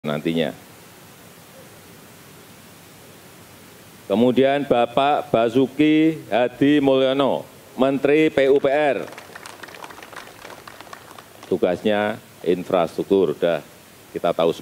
nantinya. Kemudian Bapak Basuki Hadi Mulyono, Menteri PUPR. Tugasnya infrastruktur, sudah kita tahu semua.